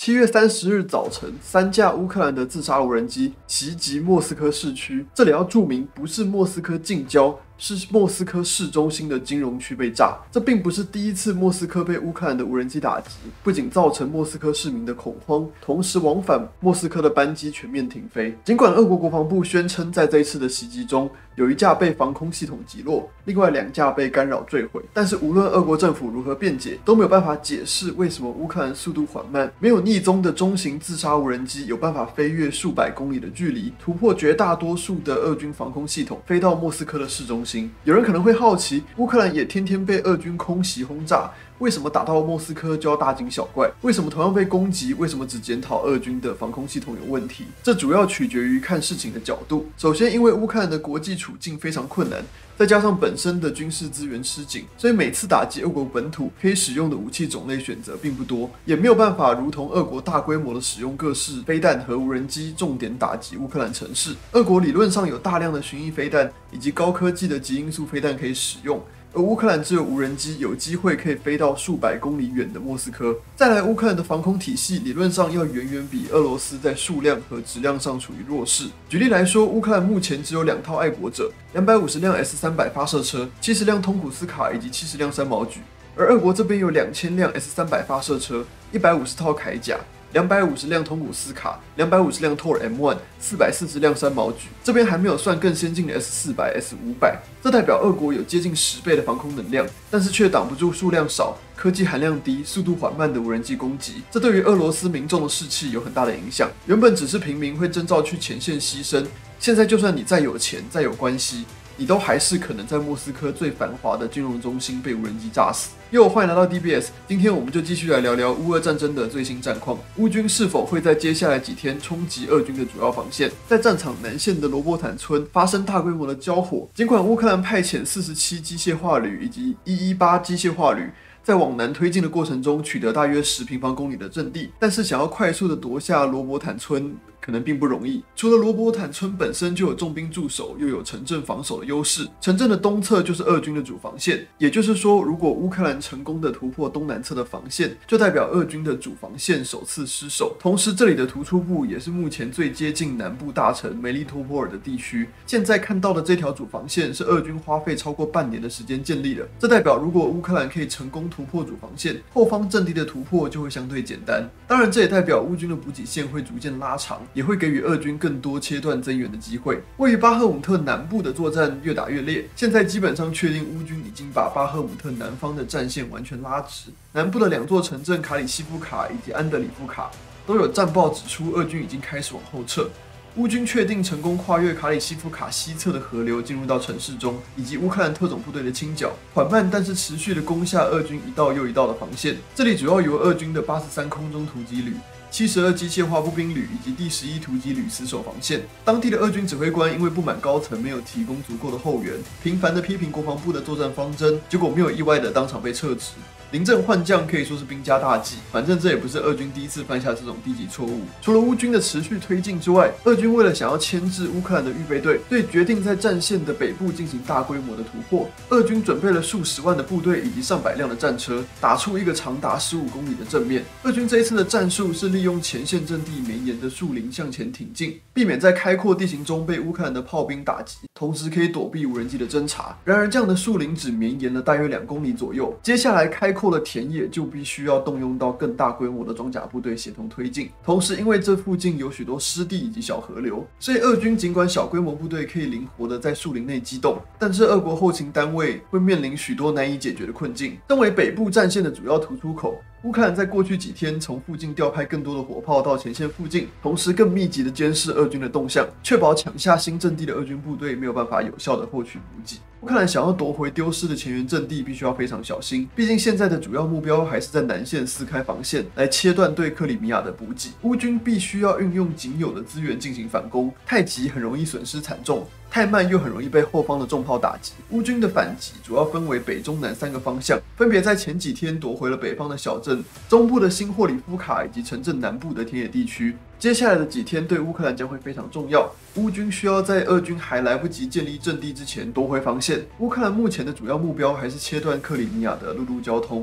7月30日早晨，3架乌克兰的自杀无人机袭击莫斯科市区。这里要注明，不是莫斯科近郊，是莫斯科市中心的金融区被炸。这并不是第一次莫斯科被乌克兰的无人机打击，不仅造成莫斯科市民的恐慌，同时往返莫斯科的班机全面停飞。尽管俄国国防部宣称，在这一次的袭击中，有1架被防空系统击落，另外2架被干扰坠毁，但是无论俄国政府如何辩解，都没有办法解释为什么乌克兰速度缓慢、没有逆踪的中型自杀无人机有办法飞越数百公里的距离，突破绝大多数的俄军防空系统，飞到莫斯科的市中心。有人可能会好奇，乌克兰也天天被俄军空袭轰炸，为什么打到莫斯科就要大惊小怪？为什么同样被攻击，为什么只检讨俄军的防空系统有问题？这主要取决于看事情的角度。首先，因为乌克兰的国际处境非常困难，再加上本身的军事资源吃紧，所以每次打击俄国本土可以使用的武器种类选择并不多，也没有办法如同俄国大规模的使用各式飞弹和无人机，重点打击乌克兰城市。俄国理论上有大量的巡弋飞弹以及高科技的极音速飞弹可以使用，而乌克兰只有无人机有机会可以飞到数百公里远的莫斯科。再来，乌克兰的防空体系理论上要远远比俄罗斯在数量和质量上处于弱势。举例来说，乌克兰目前只有2套爱国者、250辆 S-300 发射车、70辆通古斯卡以及70辆三毛举，而俄国这边有2000辆 S-300 发射车、150套铠甲、250辆通古斯卡、250辆托尔 M1、440辆三毛举，这边还没有算更先进的 S-400、S-500。这代表俄国有接近10倍的防空能量，但是却挡不住数量少、科技含量低、速度缓慢的无人机攻击。这对于俄罗斯民众的士气有很大的影响。原本只是平民会征召去前线牺牲，现在就算你再有钱、再有关系，你都还是可能在莫斯科最繁华的金融中心被无人机炸死。欢迎来到 DBS， 今天我们就继续来聊聊乌俄战争的最新战况。乌军是否会在接下来几天冲击俄军的主要防线？在战场南线的罗伯坦村发生大规模的交火。尽管乌克兰派遣47机械化旅以及118机械化旅在往南推进的过程中取得大约10平方公里的阵地，但是想要快速的夺下罗伯坦村可能并不容易。除了罗伯坦村本身就有重兵驻守，又有城镇防守的优势，城镇的东侧就是俄军的主防线。也就是说，如果乌克兰成功的突破东南侧的防线，就代表俄军的主防线首次失守。同时，这里的突出部也是目前最接近南部大城梅利托波尔的地区。现在看到的这条主防线是俄军花费超过半年的时间建立的，这代表如果乌克兰可以成功突破主防线，后方阵地的突破就会相对简单。当然，这也代表乌军的补给线会逐渐拉长，也会给予俄军更多切断增援的机会。位于巴赫姆特南部的作战越打越烈，现在基本上确定乌军已经把巴赫姆特南方的战线完全拉直。南部的2座城镇卡里西夫卡以及安德里夫卡都有战报指出，俄军已经开始往后撤。乌军确定成功跨越卡里西夫卡西侧的河流，进入到城市中，以及乌克兰特种部队的清剿，缓慢但是持续的攻下俄军一道又一道的防线。这里主要由俄军的83空中突击旅、72机械化步兵旅以及第11突击旅死守防线。当地的俄军指挥官因为不满高层没有提供足够的后援，频繁的批评国防部的作战方针，结果没有意外的当场被撤职。临阵换将可以说是兵家大忌，反正这也不是俄军第一次犯下这种低级错误。除了乌军的持续推进之外，俄军为了想要牵制乌克兰的预备队，所以决定在战线的北部进行大规模的突破。俄军准备了数十万的部队以及上百辆的战车，打出一个长达15公里的正面。俄军这一次的战术是利用前线阵地绵延的树林向前挺进，避免在开阔地形中被乌克兰的炮兵打击，同时可以躲避无人机的侦察。然而，这样的树林只绵延了大约2公里左右，接下来开阔的田野就必须要动用到更大规模的装甲部队协同推进。同时，因为这附近有许多湿地以及小河流，所以俄军尽管小规模部队可以灵活的在树林内机动，但是俄国后勤单位会面临许多难以解决的困境。身为北部战线的主要突出口，乌克兰在过去几天从附近调派更多的火炮到前线附近，同时更密集的监视俄军的动向，确保抢下新阵地的俄军部队没有办法有效的获取补给。乌克兰想要夺回丢失的前沿阵地，必须要非常小心，毕竟现在的主要目标还是在南线撕开防线，来切断对克里米亚的补给。乌军必须要运用仅有的资源进行反攻，太急很容易损失惨重，太慢又很容易被后方的重炮打击。乌军的反击主要分为北、中、南3个方向，分别在前几天夺回了北方的小镇、中部的新霍里夫卡以及城镇南部的田野地区。接下来的几天对乌克兰将会非常重要，乌军需要在俄军还来不及建立阵地之前夺回防线。乌克兰目前的主要目标还是切断克里米亚的陆路交通。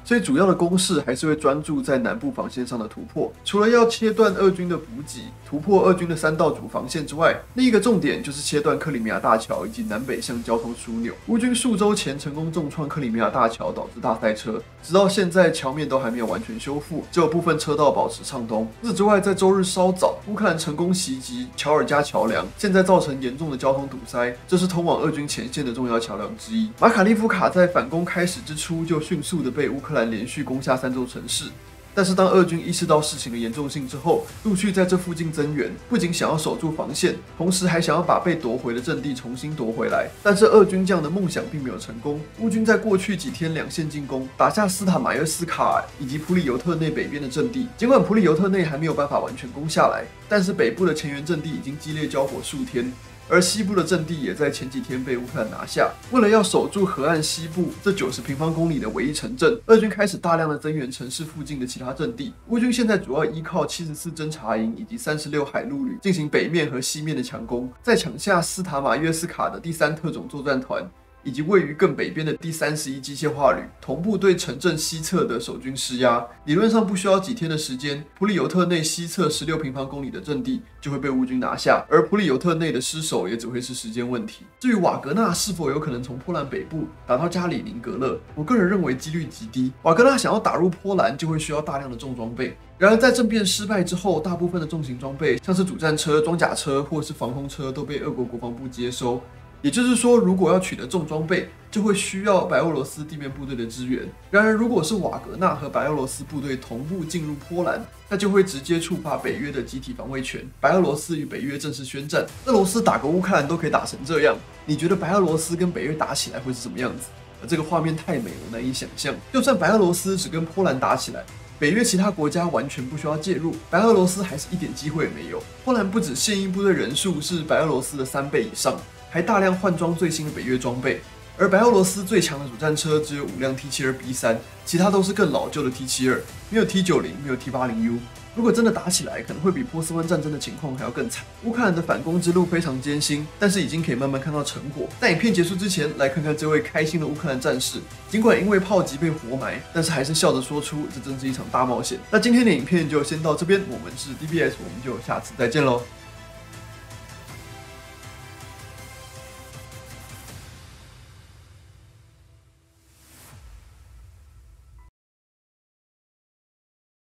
所以主要的攻势还是会专注在南部防线上的突破。除了要切断俄军的补给，突破俄军的3道主防线之外，另一个重点就是切断克里米亚大桥以及南北向交通枢纽。乌军数周前成功重创克里米亚大桥，导致大塞车，直到现在桥面都还没有完全修复，只有部分车道保持畅通。除此之外，在周日稍早，乌克兰成功袭击乔尔加桥梁，现在造成严重的交通堵塞，这是通往俄军前线的重要桥梁之一。马卡利夫卡在反攻开始之初就迅速的被乌克兰连续攻下3座城市。但是当俄军意识到事情的严重性之后，陆续在这附近增援，不仅想要守住防线，同时还想要把被夺回的阵地重新夺回来。但是俄军这样的梦想并没有成功。乌军在过去几天2线进攻，打下斯塔马约斯卡尔以及普里尤特内北边的阵地。尽管普里尤特内还没有办法完全攻下来，但是北部的前沿阵地已经激烈交火数天。而西部的阵地也在前几天被乌克兰拿下。为了要守住河岸西部这90平方公里的唯一城镇，俄军开始大量的增援城市附近的其他阵地。乌军现在主要依靠74侦察营以及36海陆旅进行北面和西面的强攻，再抢下斯塔马约斯卡的第3特种作战团。以及位于更北边的第31机械化旅，同步对城镇西侧的守军施压。理论上不需要几天的时间，普里尤特内西侧16平方公里的阵地就会被乌军拿下，而普里尤特内的失守也只会是时间问题。至于瓦格纳是否有可能从波兰北部打到加里宁格勒，我个人认为几率极低。瓦格纳想要打入波兰，就会需要大量的重装备。然而，在政变失败之后，大部分的重型装备，像是主战车、装甲车或是防空车，都被俄国国防部接收。也就是说，如果要取得重装备，就会需要白俄罗斯地面部队的支援。然而，如果是瓦格纳和白俄罗斯部队同步进入波兰，那就会直接触发北约的集体防卫权，白俄罗斯与北约正式宣战。俄罗斯打个乌克兰都可以打成这样，你觉得白俄罗斯跟北约打起来会是什么样子？而这个画面太美了，难以想象。就算白俄罗斯只跟波兰打起来，北约其他国家完全不需要介入，白俄罗斯还是一点机会也没有。波兰不止现役部队人数是白俄罗斯的3倍以上，还大量换装最新的北约装备，而白俄罗斯最强的主战车只有5辆 T72B3， 其他都是更老旧的 T72， 没有 T90， 没有 T80U。如果真的打起来，可能会比波斯湾战争的情况还要更惨。乌克兰的反攻之路非常艰辛，但是已经可以慢慢看到成果。在影片结束之前，来看看这位开心的乌克兰战士，尽管因为炮击被活埋，但是还是笑着说出这真是一场大冒险。那今天的影片就先到这边，我们是 DBS， 我们就下次再见喽。